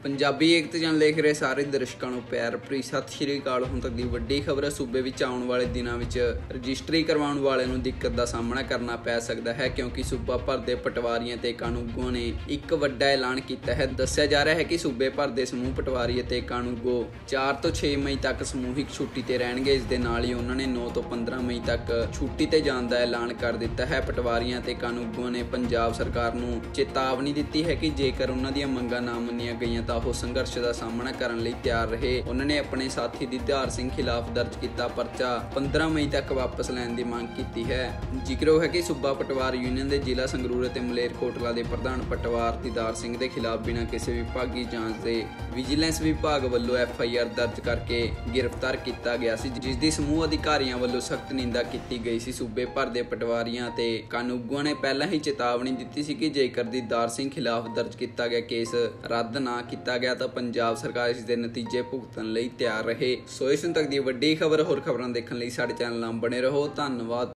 ਪੰਜਾਬੀ ਏਕਤਾ ਜਨ ਦੇਖ ਰਹੇ ਸਾਰੇ ਦਰਸ਼ਕਾਂ ਨੂੰ ਪਿਆਰ ਭਰੀ ਸਤਿ ਸ਼੍ਰੀ ਅਕਾਲ। ਹੁਣ ਤੱਕ ਦੀ ਵੱਡੀ ਖਬਰ ਹੈ, ਸੂਬੇ ਵਿੱਚ ਆਉਣ ਵਾਲੇ ਦਿਨਾਂ ਵਿੱਚ ਰਜਿਸਟਰੀ ਕਰਵਾਉਣ ਵਾਲਿਆਂ ਨੂੰ ਦਿੱਕਤ ਦਾ ਸਾਹਮਣਾ ਕਰਨਾ ਪੈ ਸਕਦਾ ਹੈ, ਕਿਉਂਕਿ ਸੂਬਾ ਭਰ ਦੇ ਪਟਵਾਰੀਆਂ ਤੇ ਕਾਨੂੰਗੋਆਂ ਨੇ ਇੱਕ ਵੱਡਾ ਐਲਾਨ ਕੀਤਾ ਹੈ। ਦੱਸਿਆ ਜਾ ਰਿਹਾ ਹੈ ਕਿ ਸੂਬੇ ਭਰ ਦੇ ਸਮੂਹ ਪਟਵਾਰੀ ਅਤੇ ਕਾਨੂੰਗੋ 4 ਤੋਂ 6 ਮਈ ਤੱਕ ਸਮੂਹਿਕ ਛੁੱਟੀ ਤੇ ਰਹਿਣਗੇ। ਇਸ ਦੇ ਨਾਲ ਹੀ ਉਹਨਾਂ ਨੇ 9 ਤੋਂ 15 ਮਈ ਤੱਕ ਛੁੱਟੀ ਤੇ ਜਾਣ ਦਾ ਐਲਾਨ ਕਰ ਦਿੱਤਾ ਹੈ। ਪਟਵਾਰੀਆਂ ਤੇ ਕਾਨੂੰਗੋਆਂ ਨੇ ਪੰਜਾਬ ਸਰਕਾਰ ਨੂੰ ਚੇਤਾਵਨੀ ਦਿੱਤੀ ਹੈ ਕਿ ਜੇਕਰ ਉਹਨਾਂ ਦੀਆਂ ਮੰਗਾਂ ਨਾ ਮੰਨੀਆਂ ਗਈਆਂ ਤਾਂ ਉਹ ਸੰਘਰਸ਼ ਦਾ ਸਾਹਮਣਾ ਕਰਨ ਲਈ ਤਿਆਰ ਰਹੇ। ਉਹਨਾਂ ਨੇ ਆਪਣੇ ਸਾਥੀ ਦੀਦਾਰ ਸਿੰਘ ਖਿਲਾਫ ਦਰਜ ਕੀਤਾ ਪਰਚਾ 15 ਮਈ ਤੱਕ ਵਾਪਸ ਲੈਣ ਦੀ ਮੰਗ ਕੀਤੀ ਹੈ। ਜ਼ਿਕਰਯੋਗ ਹੈ ਕਿ ਸੂਬਾ ਪਟਵਾਰ ਯੂਨੀਅਨ ਦੇ ਜ਼ਿਲ੍ਹਾ ਸੰਗਰੂਰ ਅਤੇ ਮਲੇਰਕੋਟਲਾ ਦੇ ਪ੍ਰਧਾਨ ਪਟਵਾਰ ਦੀਦਾਰ ਸਿੰਘ ਦੇ ਖਿਲਾਫ ਬਿਨਾਂ ਕਿਸੇ ਵਿਭਾਗੀ ਜਾਂਚ ਦੇ ਵਿਜੀਲੈਂਸ ਵਿਭਾਗ ਵੱਲੋਂ FIR ਦਰਜ ਕਰਕੇ ਗ੍ਰਿਫਤਾਰ ਕੀਤਾ ਗਿਆ ਸੀ, ਜਿਸ ਦੀ ਸਮੂਹ ਅਧਿਕਾਰੀਆਂ ਵੱਲੋਂ ਸਖਤ ਨਿੰਦਾ ਕੀਤੀ ਗਈ ਸੀ। ਸੂਬੇ ਭਰ ਦੇ ਪਟਵਾਰੀਆਂ ਤੇ ਕਾਨੂੰਗੋਆਂ ਨੇ ਪਹਿਲਾਂ ਹੀ ਚੇਤਾਵਨੀ ਦਿੱਤੀ ਸੀ ਕਿ ਜੇਕਰ ਦੀਦਾਰ ਸਿੰਘ ਖਿਲਾਫ ਦਰਜ ਕੀਤਾ ਗਿਆ ਕੇਸ ਰੱਦ ਨਾ ਕੀਤਾ ਗਿਆ ਤਾਂ ਪੰਜਾਬ ਸਰਕਾਰ ਇਸ ਦੇ ਨਤੀਜੇ ਭੁਗਤਣ ਲਈ ਤਿਆਰ ਰਹੇ। ਸੋ ਇਸ ਤੱਕ ਦੀ ਵੱਡੀ ਖਬਰ, ਹੋਰ ਖਬਰਾਂ ਦੇਖਣ ਲਈ ਸਾਡੇ ਚੈਨਲ ਨਾਲ ਬਣੇ ਰਹੋ। ਧੰਨਵਾਦ।